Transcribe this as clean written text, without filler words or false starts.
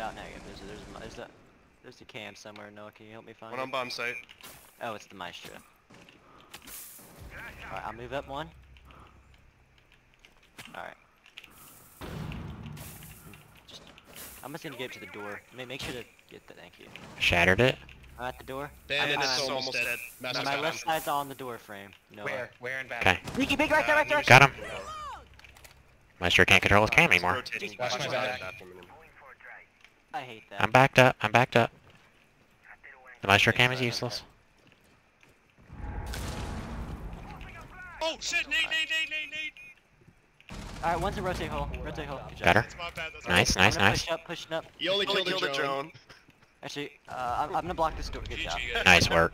out now. There's a cam somewhere. Noah, can you help me find One it? on bomb site. Oh, it's the Maestro. Alright, I'll move up one. Alright. I'm just gonna get to the door. Make sure to get the thank you. Shattered it. I'm at the door. Bandit is almost dead. My left side's on the door frame. Noah. Where in back? Okay. Leaky big right there. Got him. Maestro can't control his cam anymore. Watch my back. I hate that. I'm backed up. I'm backed up. The Maestro cam is useless. Oh shit! Nade! Alright, one's a rotate hole. Rotate hole. Good job. Got her. That's my bad. That's Nice, nice, nice. Pushing up. You only killed the drone. Actually, I'm gonna block this door. Good job. Nice work.